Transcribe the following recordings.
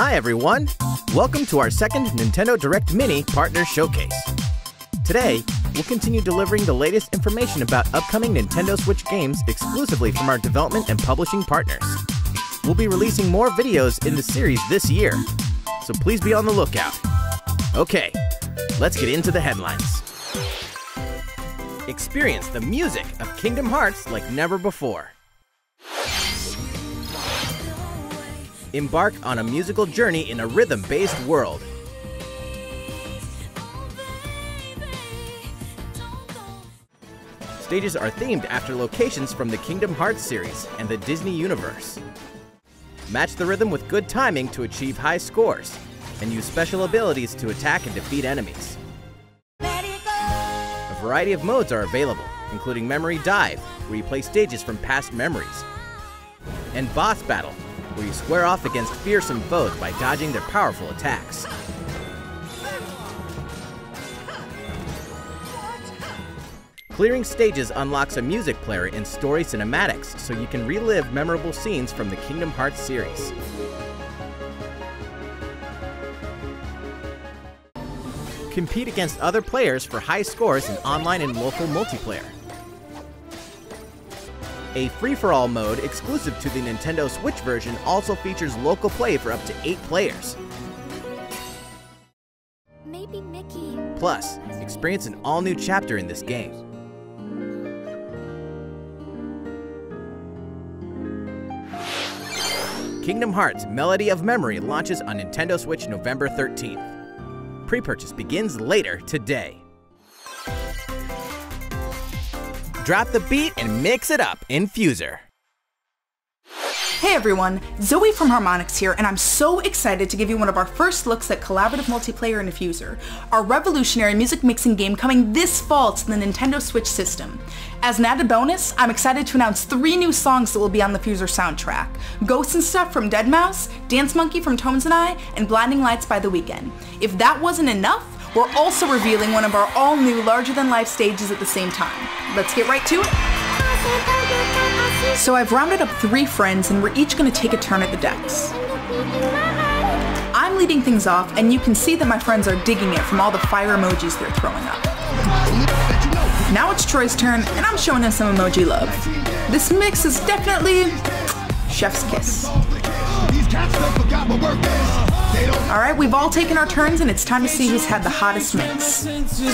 Hi everyone! Welcome to our second Nintendo Direct Mini Partner Showcase. Today, we'll continue delivering the latest information about upcoming Nintendo Switch games exclusively from our development and publishing partners. We'll be releasing more videos in the series this year, so please be on the lookout. Okay, let's get into the headlines. Experience the music of Kingdom Hearts like never before. Embark on a musical journey in a rhythm-based world. Stages are themed after locations from the Kingdom Hearts series and the Disney universe. Match the rhythm with good timing to achieve high scores, and use special abilities to attack and defeat enemies. A variety of modes are available, including Memory Dive, where you play stages from past memories, and Boss Battle, where you square off against fearsome foes by dodging their powerful attacks. Clearing stages unlocks a music player in story cinematics, so you can relive memorable scenes from the Kingdom Hearts series. Compete against other players for high scores in online and local multiplayer. A free-for-all mode exclusive to the Nintendo Switch version also features local play for up to 8 players. Maybe Mickey. Plus, experience an all-new chapter in this game. Kingdom Hearts Melody of Memory launches on Nintendo Switch November 13th. Pre-purchase begins later today. Drop the beat and mix it up in Fuser. Hey everyone, Zoe from Harmonix here, and I'm so excited to give you one of our first looks at collaborative multiplayer in Fuser, our revolutionary music mixing game coming this fall to the Nintendo Switch system. As an added bonus, I'm excited to announce 3 new songs that will be on the Fuser soundtrack: Ghosts and Stuff from Deadmau5, Dance Monkey from Tones and I, and Blinding Lights by The Weeknd. If that wasn't enough, we're also revealing one of our all-new larger-than-life stages at the same time. Let's get right to it. So I've rounded up 3 friends, and we're each going to take a turn at the decks. I'm leading things off, and you can see that my friends are digging it from all the fire emojis they're throwing up. Now it's Troy's turn, and I'm showing him some emoji love. This mix is definitely chef's kiss. Alright, we've all taken our turns, and it's time to see who's had the hottest mix.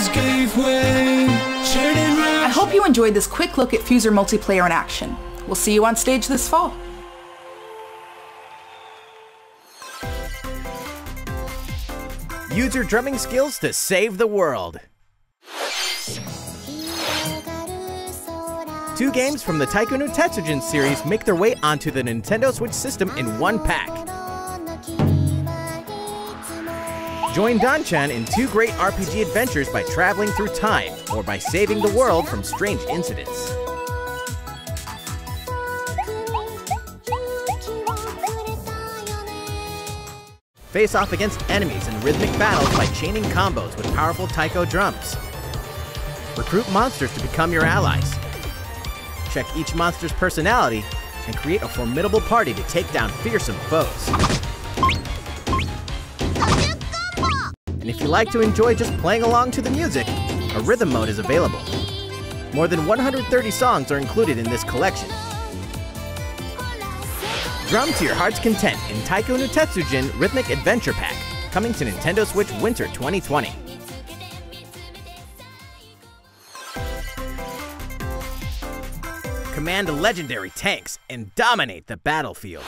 I hope you enjoyed this quick look at Fuser multiplayer in action. We'll see you on stage this fall. Use your drumming skills to save the world. 2 games from the Taiko no Tetsujin series make their way onto the Nintendo Switch system in one pack. Join Dan-chan in 2 great RPG adventures by traveling through time, or by saving the world from strange incidents. Face off against enemies in rhythmic battles by chaining combos with powerful taiko drums. Recruit monsters to become your allies. Check each monster's personality and create a formidable party to take down fearsome foes. And if you like to enjoy just playing along to the music, a rhythm mode is available. More than 130 songs are included in this collection. Drum to your heart's content in Taiko no Tetsujin Rhythmic Adventure Pack, coming to Nintendo Switch Winter 2020. Command legendary tanks and dominate the battlefield.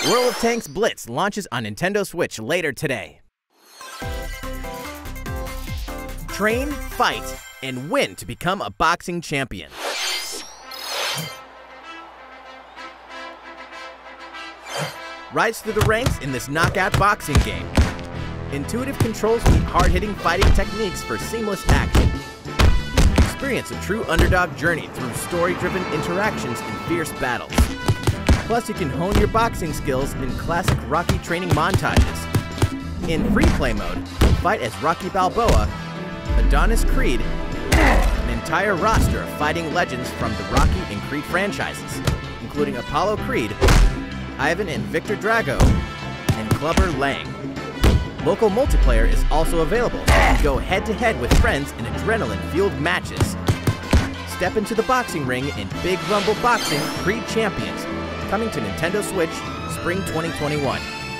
World of Tanks Blitz launches on Nintendo Switch later today. Train, fight, and win to become a boxing champion. Rise through the ranks in this knockout boxing game. Intuitive controls meet hard-hitting fighting techniques for seamless action. Experience a true underdog journey through story-driven interactions and fierce battles. Plus, you can hone your boxing skills in classic Rocky training montages. In free play mode, fight as Rocky Balboa, Adonis Creed, an entire roster of fighting legends from the Rocky and Creed franchises, including Apollo Creed, Ivan and Victor Drago, and Clubber Lang. Local multiplayer is also available, so you can go head-to-head with friends in adrenaline-fueled matches. Step into the boxing ring in Big Rumble Boxing Creed Champions, coming to Nintendo Switch, Spring 2021.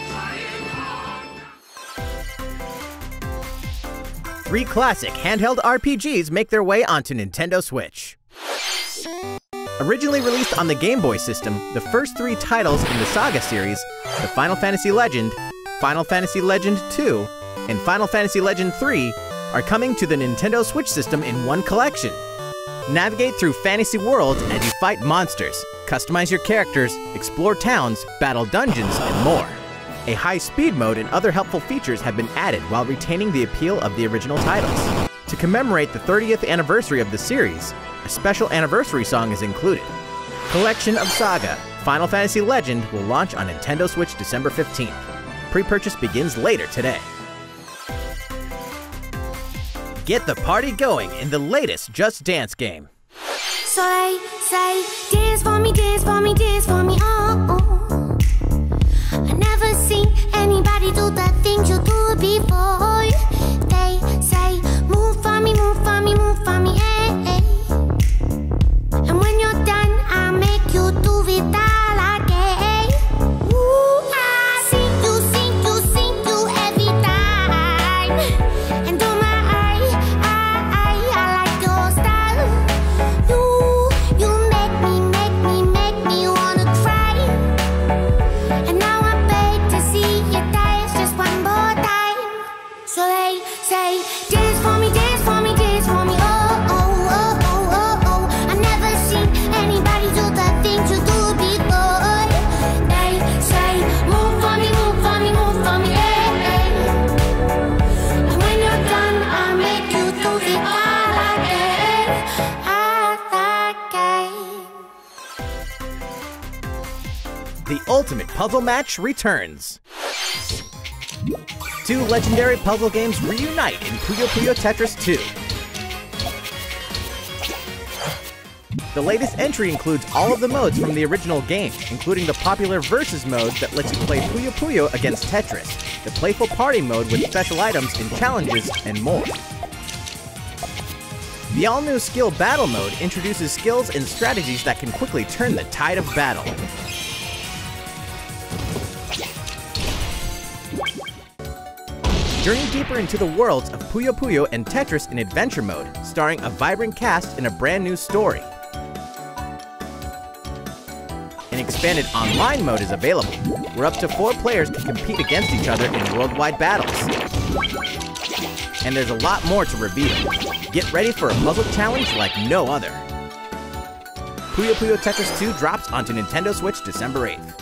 3 classic handheld RPGs make their way onto Nintendo Switch. Originally released on the Game Boy system, the first 3 titles in the Saga series, the Final Fantasy Legend, Final Fantasy Legend 2, and Final Fantasy Legend 3, are coming to the Nintendo Switch system in one collection. Navigate through fantasy worlds as you fight monsters, customize your characters, explore towns, battle dungeons, and more. A high-speed mode and other helpful features have been added while retaining the appeal of the original titles. To commemorate the 30th anniversary of the series, a special anniversary song is included. Collection of Saga, Final Fantasy Legend will launch on Nintendo Switch December 15th. Pre-purchase begins later today. Get the party going in the latest Just Dance game. So they say, dance for me, dance for me, dance for me, oh, oh. I never seen anybody do the things you do before. They say, move for me, move for me, move for me, hey, hey. And when you're done, I'll make you do it all again. Ooh, I see you every time. And oh my, I like your style. You make me wanna cry. And now I beg to see you dance just one more time. So they say, dance for me, dance for me, dance for me, oh, oh, oh, oh, oh, oh. I never seen anybody do the things you do before. They say, move for me, move for me, move for me, hey, hey. And when you're done, I'll make you do it all again, The Ultimate Puzzle Match returns. 2 legendary puzzle games reunite in Puyo Puyo Tetris 2. The latest entry includes all of the modes from the original game, including the popular Versus mode that lets you play Puyo Puyo against Tetris, the playful party mode with special items and challenges, and more. The all-new Skill Battle mode introduces skills and strategies that can quickly turn the tide of battle. Journey deeper into the worlds of Puyo Puyo and Tetris in Adventure mode, starring a vibrant cast and a brand new story. An expanded online mode is available, where up to 4 players can compete against each other in worldwide battles. And there's a lot more to reveal. Get ready for a puzzle challenge like no other. Puyo Puyo Tetris 2 drops onto Nintendo Switch December 8th.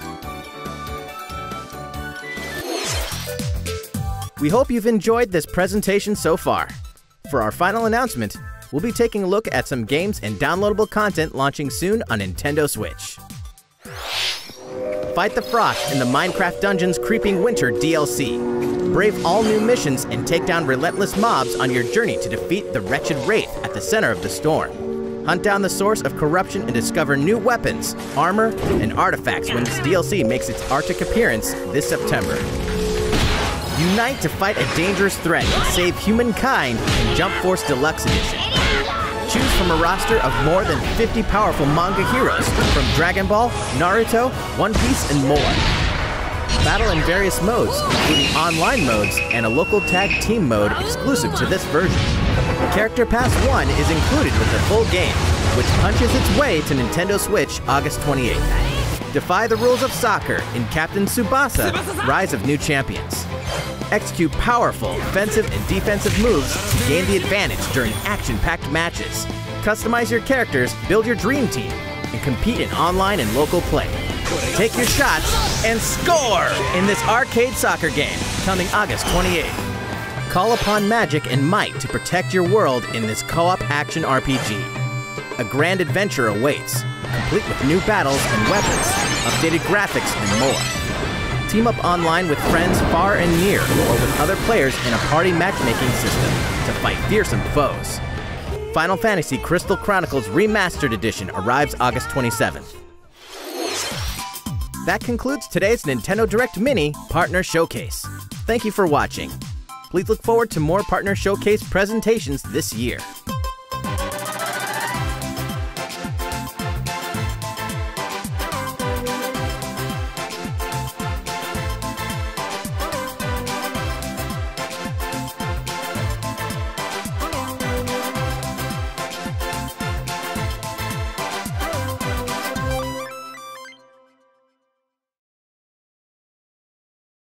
We hope you've enjoyed this presentation so far. For our final announcement, we'll be taking a look at some games and downloadable content launching soon on Nintendo Switch. Fight the Frost in the Minecraft Dungeons Creeping Winter DLC. Brave all new missions and take down relentless mobs on your journey to defeat the wretched Wraith at the center of the storm. Hunt down the source of corruption and discover new weapons, armor, and artifacts when this DLC makes its Arctic appearance this September. Unite to fight a dangerous threat and save humankind in Jump Force Deluxe Edition. Choose from a roster of more than 50 powerful manga heroes from Dragon Ball, Naruto, One Piece, and more. Battle in various modes, including online modes and a local tag team mode exclusive to this version. Character Pass 1 is included with the full game, which punches its way to Nintendo Switch August 28th. Defy the rules of soccer in Captain Tsubasa, Rise of New Champions. Execute powerful offensive and defensive moves to gain the advantage during action-packed matches. Customize your characters, build your dream team, and compete in online and local play. Take your shots and score in this arcade soccer game, coming August 28th. Call upon magic and might to protect your world in this co-op action RPG. A grand adventure awaits, complete with new battles and weapons, updated graphics, and more. Team up online with friends far and near, or with other players in a party matchmaking system to fight fearsome foes. Final Fantasy Crystal Chronicles Remastered Edition arrives August 27th. That concludes today's Nintendo Direct Mini Partner Showcase. Thank you for watching. Please look forward to more Partner Showcase presentations this year.